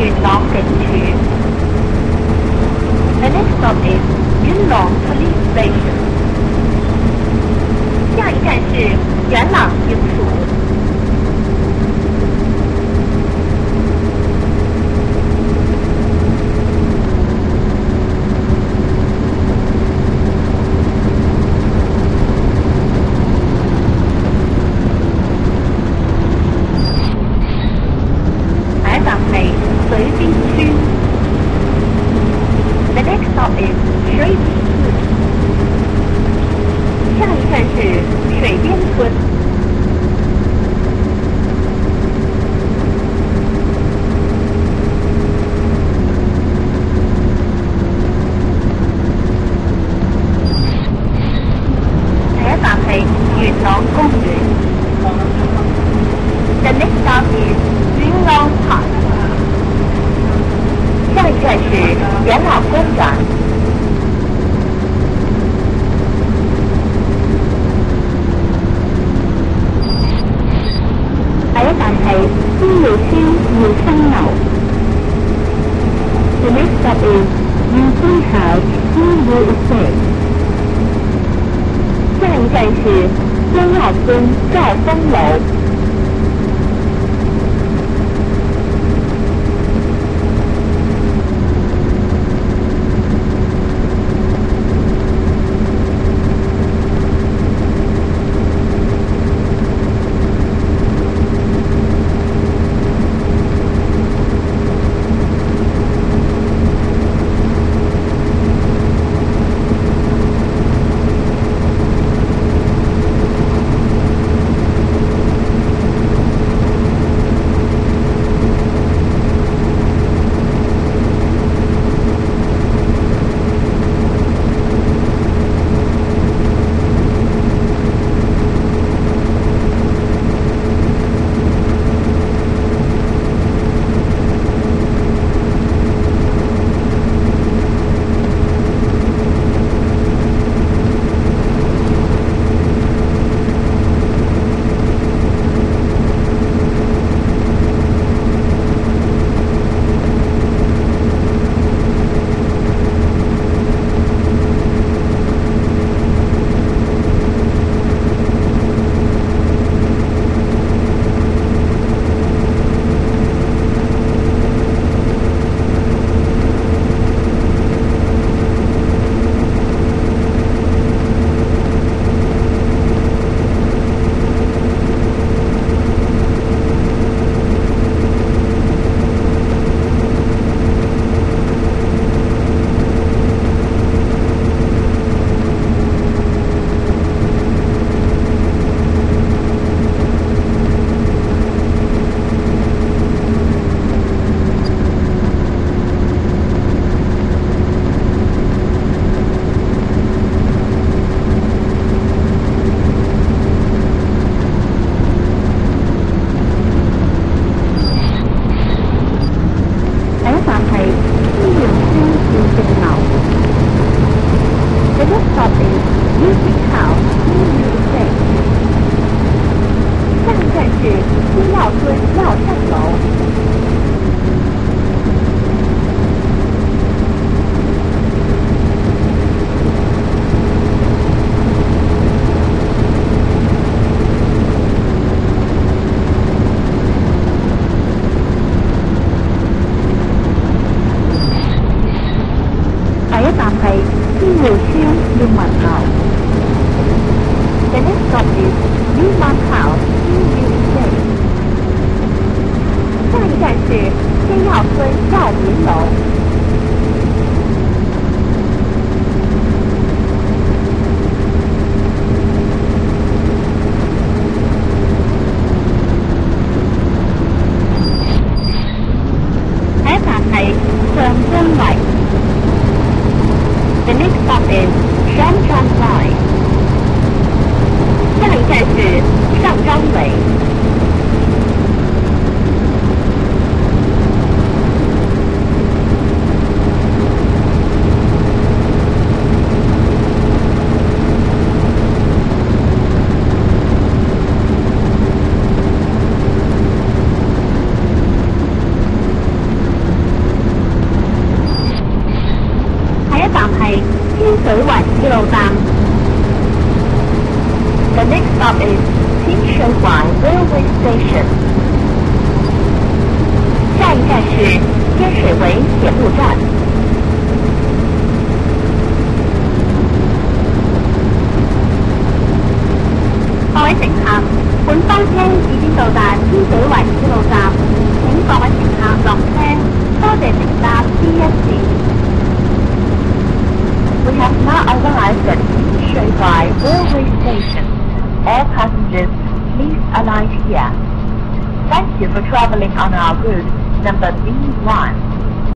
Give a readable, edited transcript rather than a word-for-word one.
元朗警署。The next stop is Yunlong Police Station。下一站是元朗警署。随滨区。The next stop is 水滨村。下一站是水边村。台法北云朗公园。The next stop is 云朗 Park。下一站是元朗公园。下一站係天耀村耀生樓。The next stop is 耀生house天耀estate。下一站是天耀村兆豐樓。The next stop is Newman House, New Estate。下一站是 stop is 清水拐 Railway Station. 下一站是天水围铁路站。各位乘客，本班車已經到達天水圍鐵路站，請各位乘客落車，多謝乘搭 D1 線。We have now arrived at 清水拐 Railway Station. All passengers, please alight here. Thank you for traveling on our route number B1.